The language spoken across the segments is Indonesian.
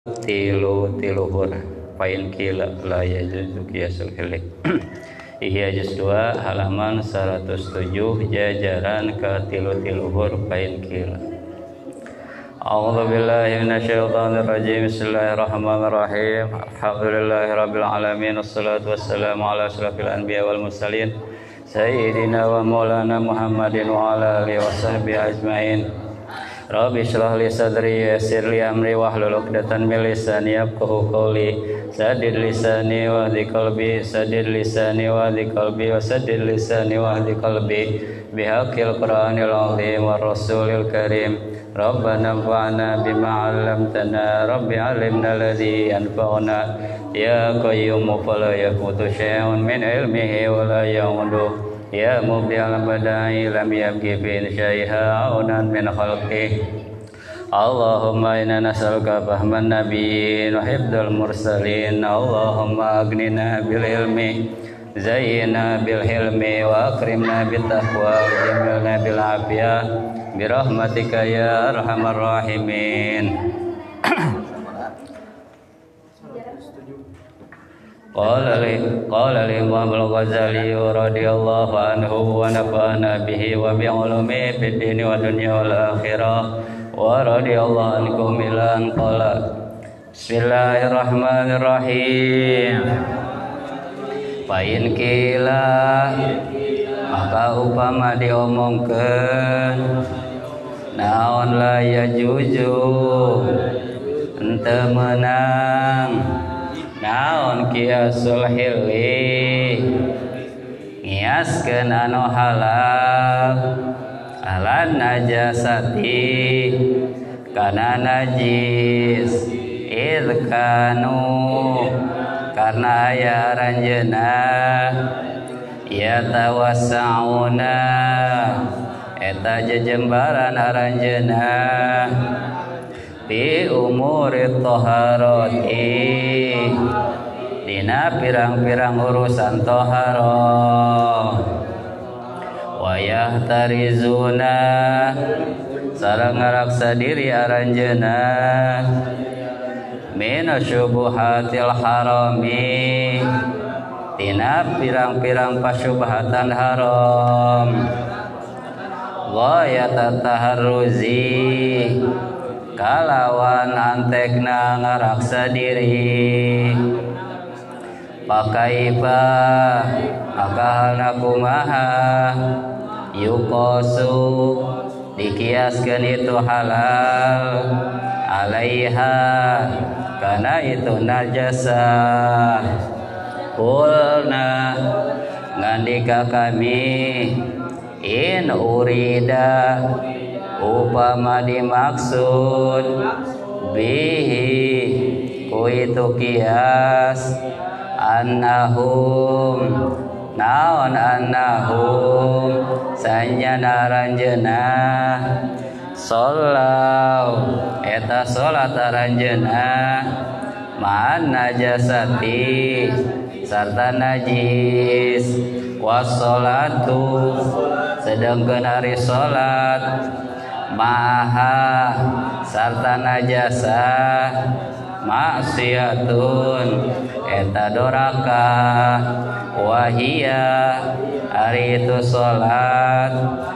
tiluhur pain kila la yajuzu qiyasul hilik. Ihya juz 2 halaman 107 jajaran ka tiluhur pain kila. A'udzu billahi minasyaitonir rajim. Bismillahirrahmanirrahim. Alhamdulillahirabbil alamin wassalatu wassalamu ala asyrafil anbiya wal mursalin sayyidina wa maulana Muhammadin wa ala alihi washabbihi ajmain. Rabbi shrah li sadri yassir li amri wahlul 'uqdatan min lisani yafqahu qawli. Saddid lisani wahdi qalbi, saddid lisani wahdi qalbi, wa saddid lisani wahdi qalbi bihaqqil Qur'anil 'azim war rasulil karim. Rabbana anfa'na bima 'allamtana, Rabbi 'allimna alladhi yanfa'una. Ya qayyum fala yaqutu syai'un min ilmihi wa la ya'udu. Ya mubdi'al badai lam yabghi fi syai'a aunan min khalqih. Allahumma inna nas'aluka fahman nabiyyin wa hifdzal mursalin. Allahumma aghnina bil ilmi, zayyina bil hilmi, wa akrimna bit taqwa, wa jamilna bil afiyah bi rahmatika ya arhamar rahimin. Qala li Imam Al-Ghazali radhiyallahu anhu wa nafa'ana bihi wa bi ulumi fid dini wa dunya wal akhirah wa radhiyallahu ankum ilan qala. Bismillahirrahmanirrahim. Pain kila maka upama diomongkeun naon la yajuju henteu meunang naon qiyasul hilli ngiaskeun anu halal ala najasati kana najis idkanu karena aya aranjeuna ya tawassauna eta jejembaran aranjeuna bi umuri thaharati dina pirang-pirang urusan toharoh wa yahtarizuna sareng ngaraksa diri aranjeuna min syubuhatil harami tina pirang-pirang pasyubhatan haram wa yatataharruzi kalawan antekna ngaraksa diri pakaiba maka halna kumaha yuqasu dikiaskeun itu halal alaiha kana itu najasah kulna ngandika kami in urida upama dimaksud bihi ku itu kias annahum naon annahum sanyana aranjeuna sallau eta salat aranjeuna ma'an najasati sarta najis wassalatu sedengkeun ari salat maha sarta najasah maksiatun eta doraka wahia ari itu salat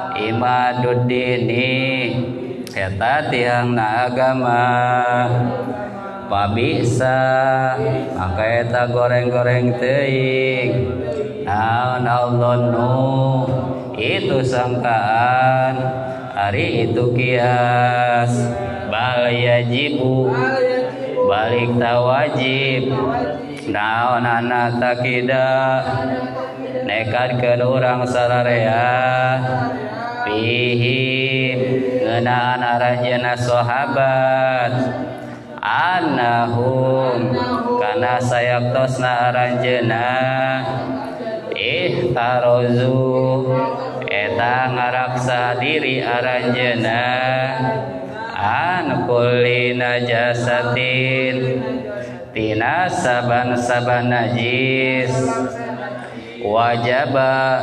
imaduddini eta tiangna agama pabisa maka eta goreng-goreng teuing naon adzannu itu sangkaan ari itu kias bal yajibu balik tawajib naon anak takida nekadkeun urang sararea pihim ngeunaan aranjeuna sahabat annahum kana sayaktosna aranjeuna ihtarozu eta ngaraksa diri aranjeuna an kulli najasatin tina saban-saban najis wajaba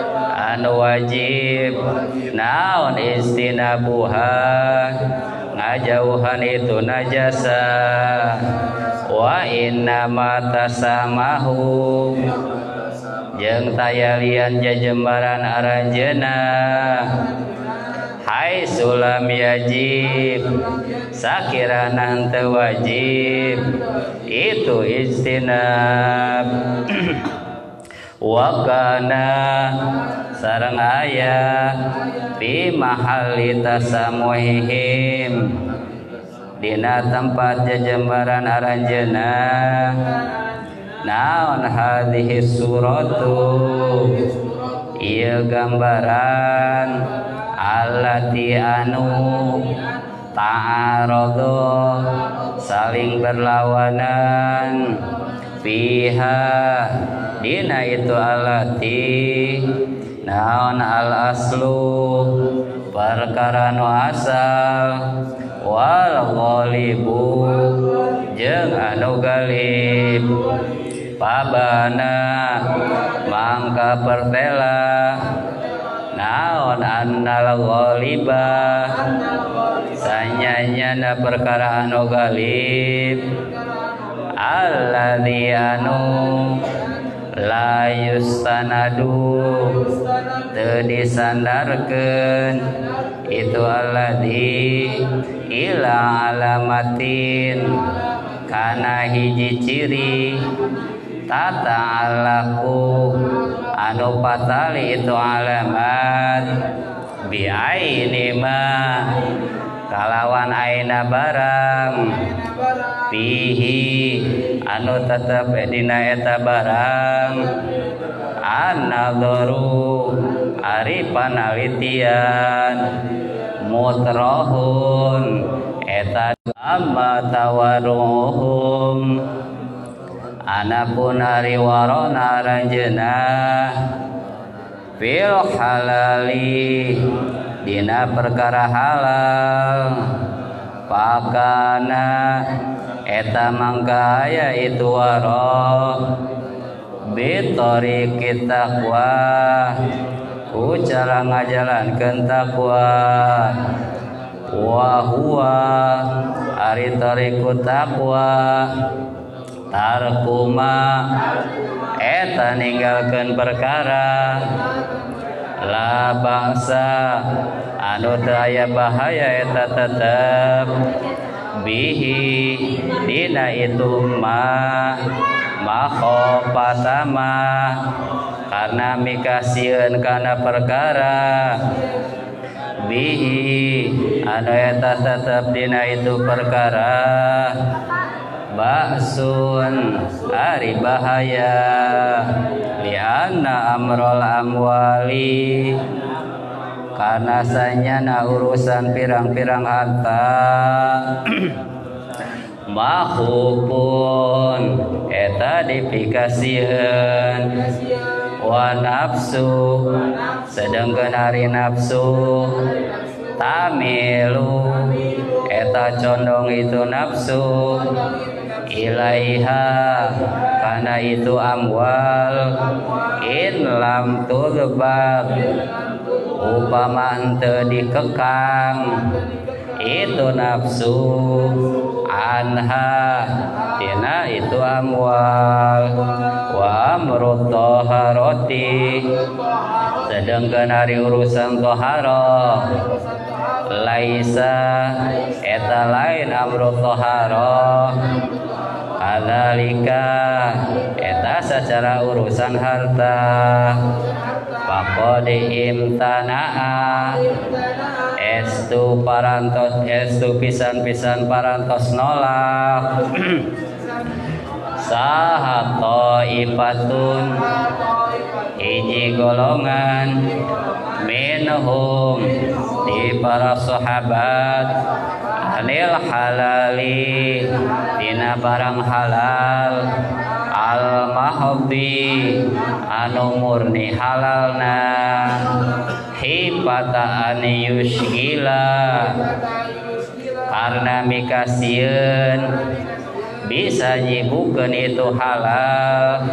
anu wajib naon istinabuha ngajauhan itu najasa wa inna matasamahu jeung tayalian jajembaran aranjeuna hai sulam yajib sakirana henteu wajib itu istinab wa kana sareng aya fi mahalli tasamuhihim dina tempat jajembaran aranjeuna naon hadhihi suratu ieu gambaran allati anu ta'aradu saling berlawanan fiha dina itu allati naon al aslu perkara nu asal wal ghalibu jeung anu galib pabana mangka pertela naon annal ghalibah sanyanyana perkara anu galib alladzi anu la yustanadu teu disandarkeun itu alladzi ila alamatin kana hiji ciri tata alaku anu patali itu alamat biaini ma kalawan aina barang pihi anu tetep dina eta barang an-nadharu ari panalitian mutrahun eta amma tawaruhum anapun ari warona ranjeuna fil halali dina perkara halal pakana eta mangka aya itu waro bitoriqit taqwa ku cara ngajalankeun taqwa wa huwa ari tariqut taqwa tarkuma eta ninggalkeun perkara la bangsa anu teu aya bahaya eta tetep bihi dina itu makhopatama karena mikasieun kana perkara bihi anu eta tetep dina itu perkara ba'sun ari bahaya lianna amrol amwali karena sanyana urusan pirang-pirang harta mahupun eta dipikasieun wa nafsu sedengkeun ari nafsu tamilu eta condong itu nafsu ilaiha karena itu amwal in lam tulbab upama henteu dikekang itu nafsu anha tina itu amwal wa amrut taharati sedengkeun ari urusan taharah laisa eta lain amrut taharah kadzalika eta secara urusan harta faqad imtanaa estu parantos estu pisan-pisan parantos nolak saha ta'ifatun hiji golongan minhum di para sahabat anil halali dina barang halal al mahdi anu murni halalna hipata an yushgila karena mikasieun bisa nyibukeun itu halal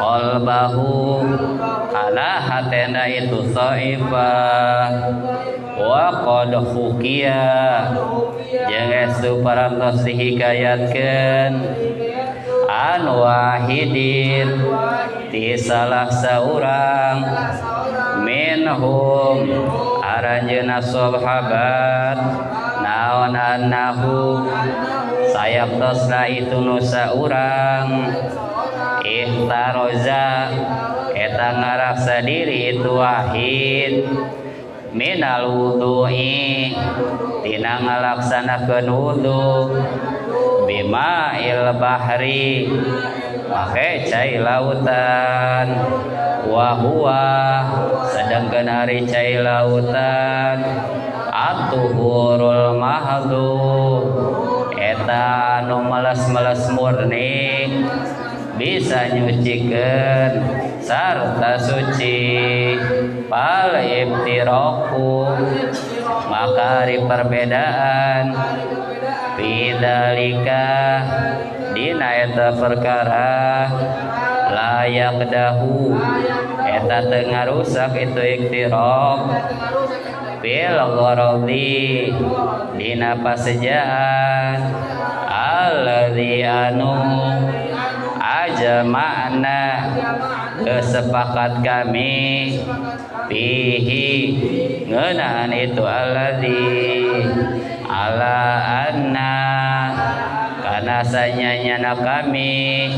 qalbahu kana hatena itu saibah wa qad hukiya jeung estu parantos dihikayatkeun an wahidin ti salah saurang minhum aranjeuna sahabat naon annahu sayaptosna itu nu saurang ihtaroza eta ngaraksa diri itu wahid minal wudu'i tina ngalaksanakeun wudu bima il bahri make cai lautan wa huwa sedangkan ari cai lautan atuhurul mahdu eta anu meles-meles murni bisa nyucikeun sarta suci pal ibtiraku maka ari perbedaan bidalika dina eta perkara layak dahu eta teu ngarusak itu iktiraf bil gharadi dina pasejaan alladzi anu aja makna kesepakat kami fihi ngeunaan itu alladzi ala anna kana sanyanyana kami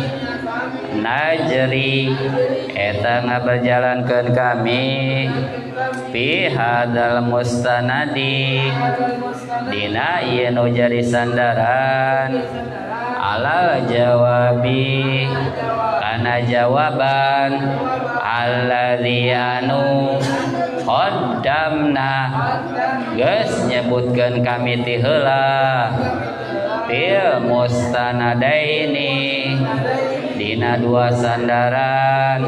najri eta ngaberjalankeun kami fi hadal mustanadi dina ieu nu jadi sandaran alal jawabi kana jawaban alladzi anu qaddamna geus nyebutkeun kami ti heula fil mustanadaini dina dua sandaran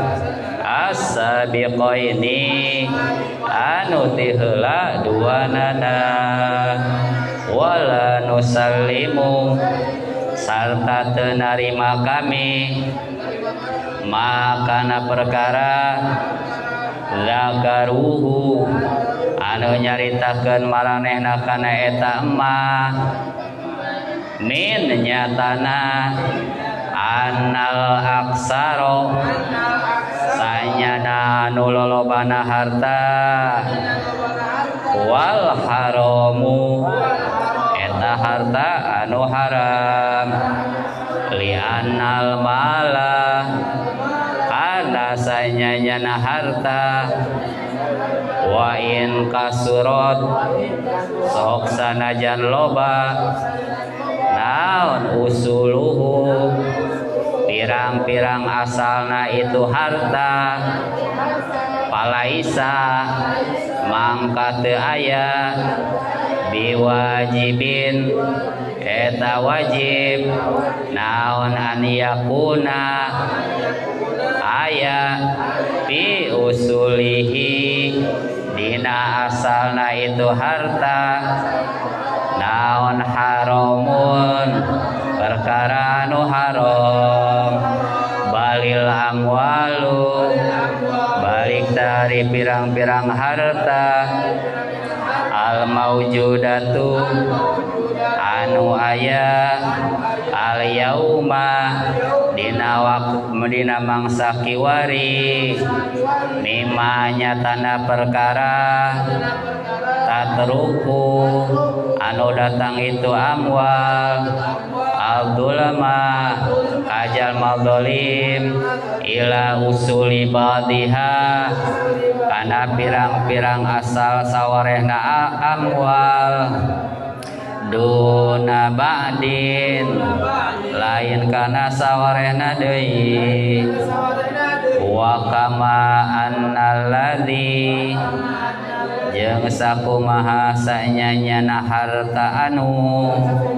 as-sabiqaini anu ti heula duanana wala nusallimu sarta teu narima kami makana perkara zakaruhu anu nyaritakeun maranehna kana eta emah min nyatana annal aksaro sanyana anu lolobana harta wal haramu eta harta anu haram li annal mala kana sanyana harta wa in kasurot sok sanajan loba naon usuluhu pirang-pirang asalna itu harta palaisa mangka teu aya biwajibin eta wajib naon an yakuna aya fi usulihi dina asalna itu harta naon haramun perkara anu haram balil amwalu balik dari pirang-pirang harta al maujudatu anu aya al yauma dina mangsa kiwari mimma nyatana perkara tatruku anu datang itu amwal al-dulama ajal maldolim ila usuli badiha kana pirang-pirang asal sawarehna amwal duna ba'din lain kana sawarehna deui wa kama annalladzi jeung sakumaha sanyanyana harta anu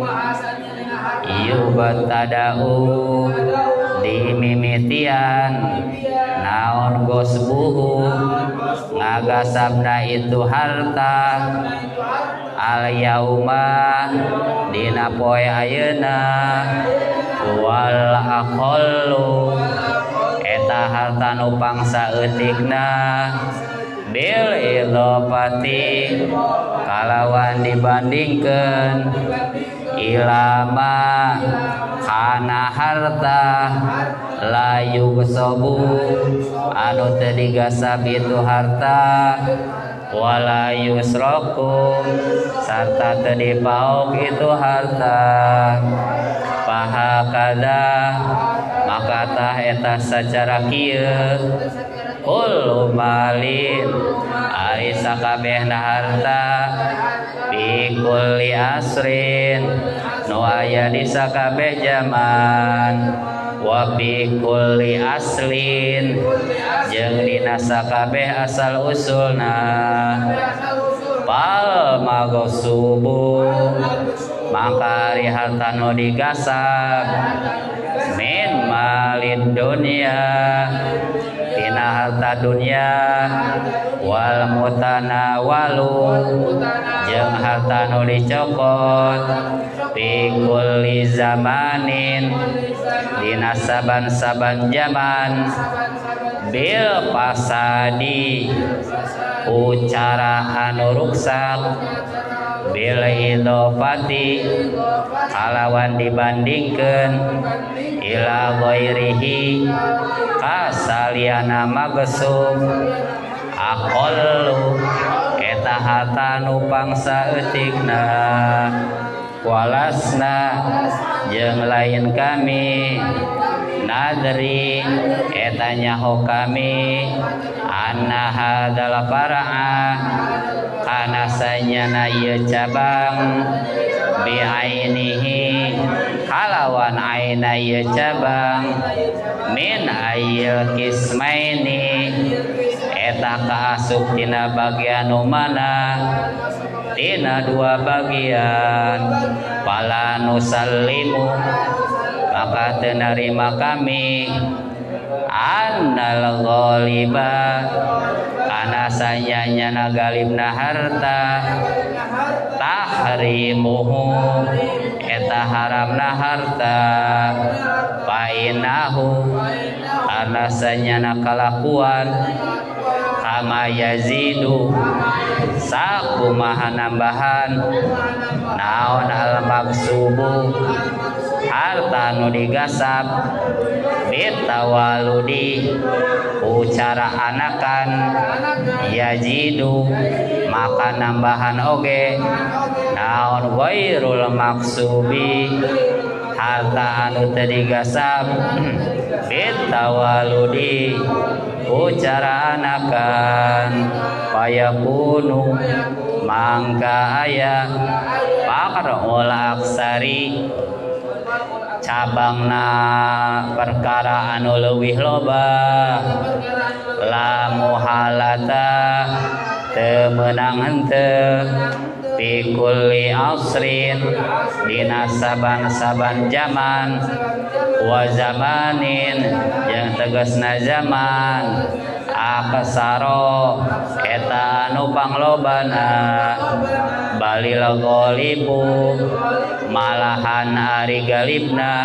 yubatadau dimimitian naon gosbuhu ngagasabna itu harta al yauma dina poe ayeuna wal aqallu eta harta nu pangsa eutikna bil idhofati kalawan dibandingkeun ilama kana harta layu sobu anu teu digasab itu harta wala yusroku sarta teu dipaok itu harta pahakada maka tah eta sacara kieu kullu malin ari sakabehna harta fi kulli asrin nu aya di sakabeh zaman wa fi kulli aslin jeung dina sakabeh asal usulna pal magosubu maka ari harta nu digasab min malid dunya tina harta dunia wal mutanawalu jeung harta nu dicokot fi kulli zamanin dina saban-saban zaman bil pasadi ucara anu ruksak bil idhofati kalawan dibandingkeun ila ghairihi kasaliana magsum aqallu eta harta nu pangsa eutikna walasna jeung lain kami nadri eta nyaho kami anna hadzal fara'a kana sanyana ieu cabang bi ainihi kalawan aina ieu cabang min ayyil kismaini eta kaasup tina bagian mana tina dua bagian pala nusallimu maka teu narima kami annal ghaliba kana sanyana galibna harta tahrimuhu eta haramna harta painahu kana sanyana kalakuan kama yazidu sakumaha nambahan naon al maksubu harta nu digasab bitawaludi ucara anakan yajidu maka nambahan oge naon ghairul maksubi harta anu teu digasab bitawaludi ucara anakan payakunu mangka aya pakarul aksari cabangna perkara anu leuwih loba la muhalata teu meunang henteu fi kulli asrin dina saban-saban zaman wa zamanin yang tegasna zaman akasaro eta anu panglobana balil ghalibu malahan ari galibna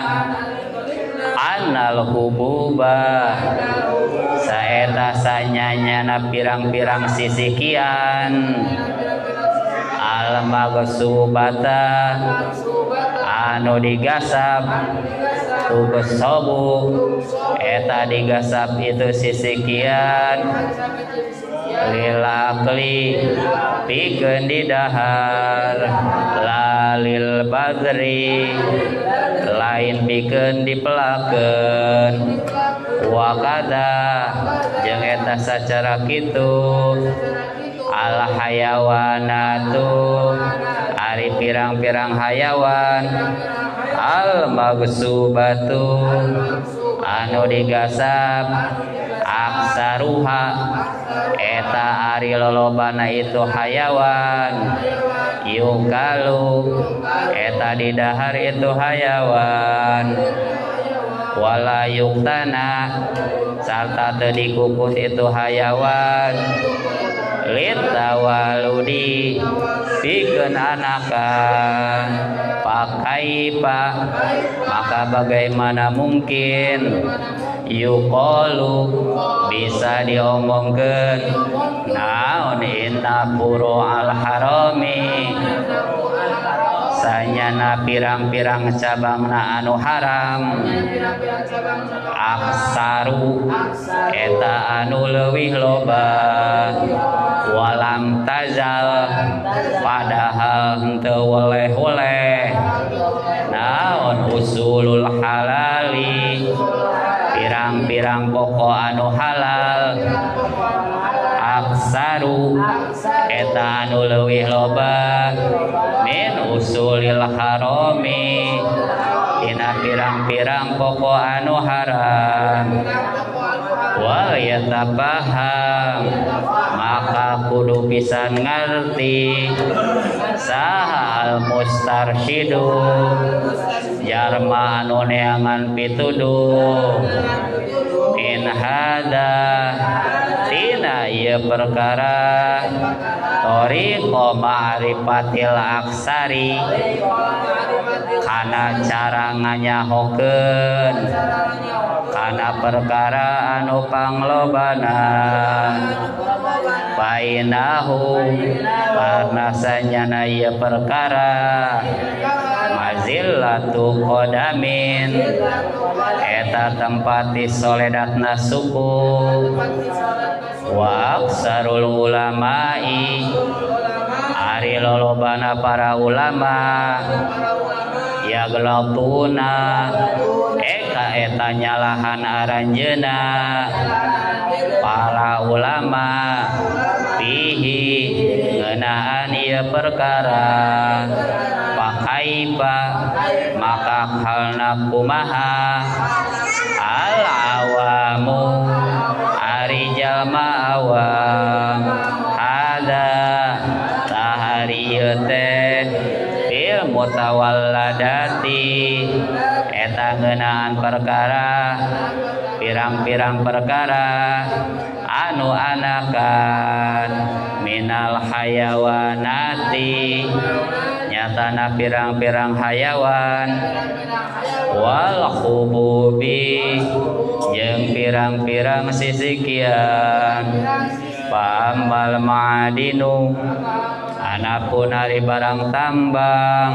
annal hububa saeta sanyanyana pirang-pirang sisikian al magsubata anu digasab tugesobu eta digasab itu sisikian lilakli pikeun di dahar lalil badri lain pikeun dipelakeun wakada jeung eta sacara kitu al hayawanatu ari pirang-pirang hayawan al magsubatu anu digasab aksaruha eta ari lolobana itu hayawan yukalu eta di dahar itu hayawan wala yuktana sarta teu dikupus itu hayawan litawaludi pikeun anakan pakai pak maka bagaimana mungkin yuqalu bisa diomongkeun naon inna furu al harami sanyana pirang-pirang cabangna anu haram aksaru eta anu leuwih loba walam tazal padahal henteu oleh-oleh naon usulul halali pirang-pirang pokok anu halal aksaru eta anu leuwih loba min usulil harami dina pirang-pirang pokok anu haram wal yatafaham maka kudu pisan ngerti saha al mustarsyidu jarma anu neangan pituduh in hada tina ieu perkara tariqo ma'rifatil aksari kana cara nganyahokeun kana perkara anu panglobana bainahu karna sanyana ieu perkara mazillatu qadamin eta tempat soledatna suku wa aksarul ulamai ari lolobana para ulama ya gelatuna eka eta nyalahan aranjeuna para ulama pihi ngeunaan ieu perkara pakaiba maka halna kumaha al awamu ari jalma awam ada taharieu teh bil mutawalladati eta ngeunaan perkara pirang-pirang perkara anu anakan minal hayawanati nyatana pirang-pirang hayawan wal khububi jeung pirang-pirang sisikian pamal ma'adinu anapun ari barang tambang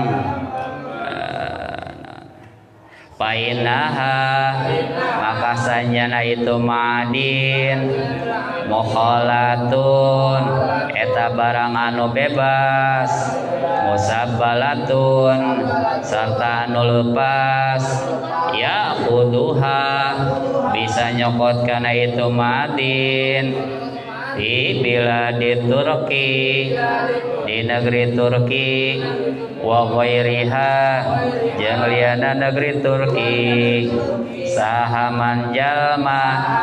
painaha maka sanyana itu ma'adin mukhalatun eta barang anu bebas musabbalatun sarta anu leupas ya kuduha bisa nyokot kana itu ma'adin di biladi Turki di negeri Turki wa ghairiha jeung liana negeri Turki sahaman jalma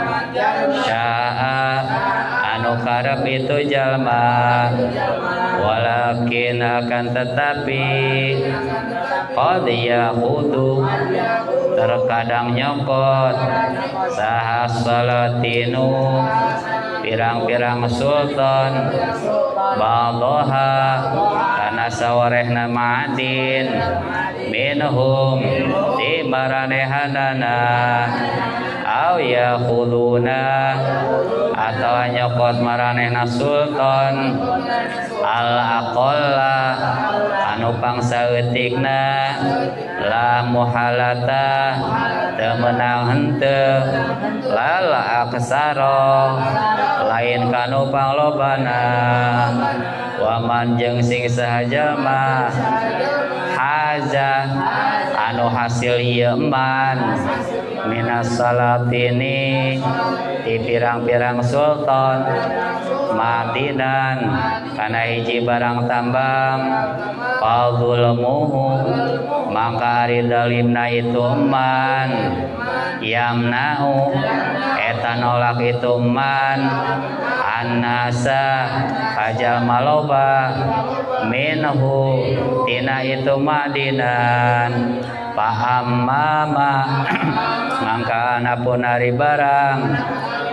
syaa anu karep itu jalma walakin akan tetapi qad yaqudu terkadang nyokot saha salatinu pirang-pirang sultan baldoha karena sawarehna ma'adin minhum di maranehanana au yakhuduna atau nyokot maranehna sultan al aqalla anu pangsaeutikna la muhalata teu meunang henteu lala aksara lain kanu panglobana waman jeung sing sahaja mah haza anu hasil ieu man minas salatini di pirang-pirang sultan madinan kana hiji barang tambang fadzulmuhu maka ari dalimna itu man yamna'u eta nolak itu man annasa kajal maloba minhu tina itu madinan paham mama mangka anapun ari barang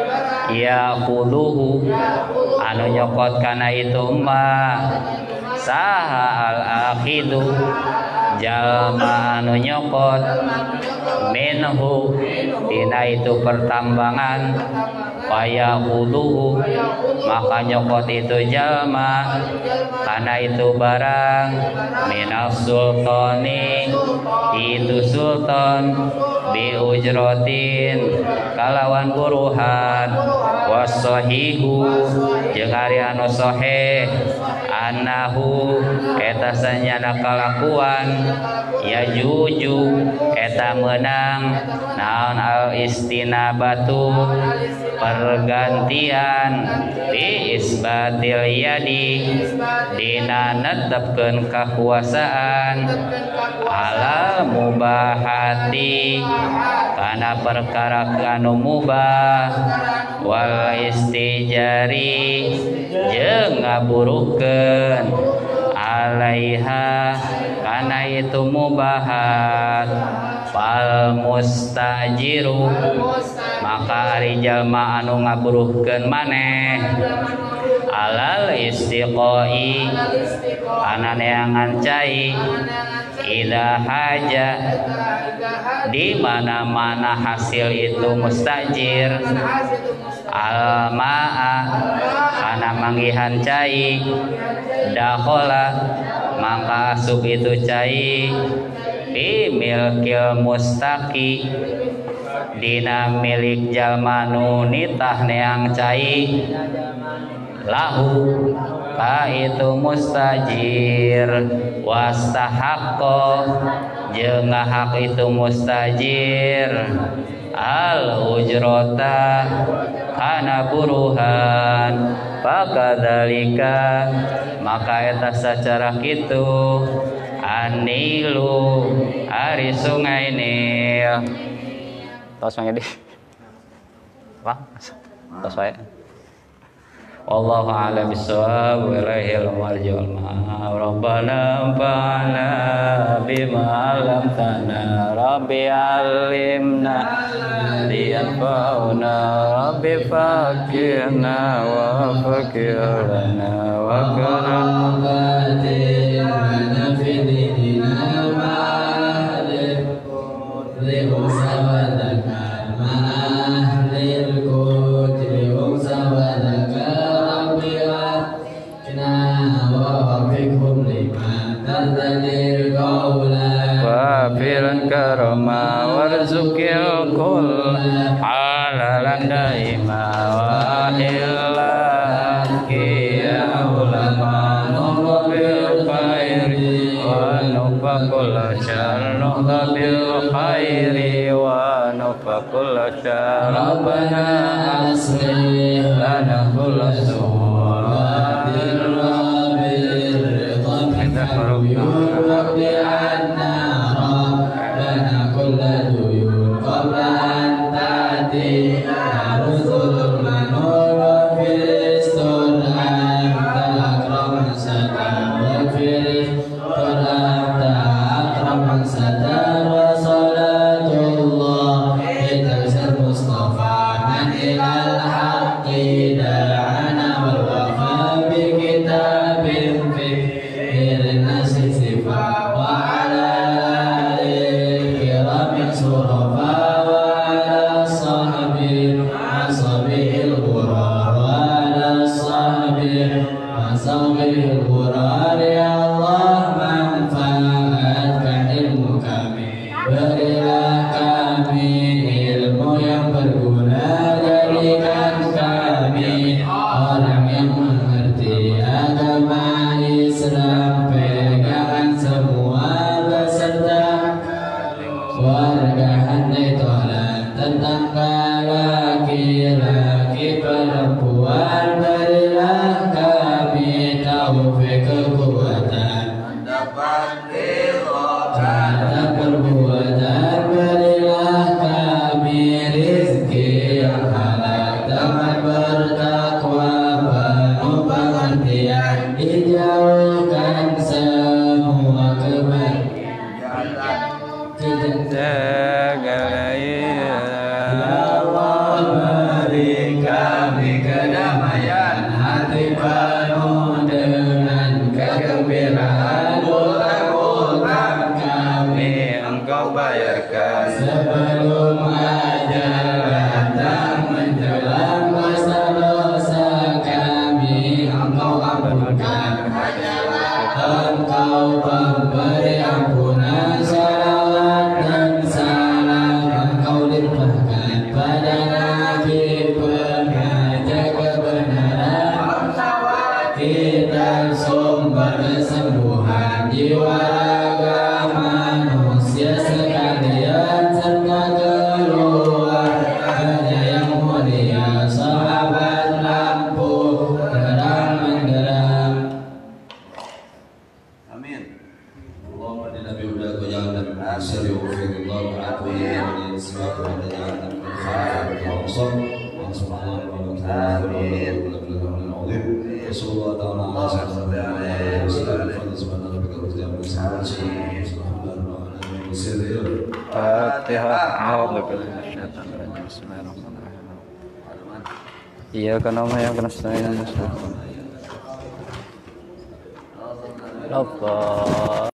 ya khuluhu anu nyokot kana itu mah saha al akhidu jalma anu nyokot minhu tina itu pertambangan paya khuluhu maka nyokot itu jalma karena itu barang minas sultani itu sultan bi ujrotin kalawan buruhan wasohihu jeung ari anu sahih annahu eta sanyana kalakuan ya juju eta menang naon al istinabatu pergantian bi isbatil yadi dina netepkeun kakuasaan ala mubahati kana perkara anu mubah wal istijari jeung ngaburukeun alaiha kana itu mubahat fal mustajiru maka ari jalma anu ngaburuhkeun maneh alal istiqoi kana neangan cai ida haja di mana-mana hasil itu mustajir almaa kana manggihan cai dakhola maka asup itu cai fi milkil mustaqi dina milik jalma nu nitah neang cai lahu ka itu mustajir wastahaqqa jeung hak itu mustajir al ujrata kana buruhan pakadzalika maka eta sacara kitu anilu ari sungai Nil tos mangga di Bang tos wae wallahu a'lam bissawab wa ilaihil marji'ul ma'ab rabbana anfa'na bima 'allamtana rabbi 'allimna yanfa'una rabbi faqihna wa faqihna wa karamna fi dinina ma'alif lihu sawadaka ma'ahlil kutri sawadaka wafiran karama warzukil kul halalan daima wahilaki ya ulama nubil khairi wa nufakul syar nubil khairi wa nufakul syar rabbana aslih lana kulla perempuan berilah kami taufik sebelum ajal datang menjelang dosa-dosa kami Engkau ampunkan. Engkau pemberi ampunan, salawat dan salam Engkau limpahkan pada Nabi pengajar kebenaran, kita sumber kesembuhan jiwa raga manusia sekalian serta keluarganya yang mulia, sahabat lampu terang menderang. Amin. Allahumma inna nabi udah gojangan dan syari wa firullah wa atuhi wa nisbatu wa dajangan min khair wa usam wa subhanahu wa ta'ala amin. Rasulullah ta'ala Iya karena yang kena setengah.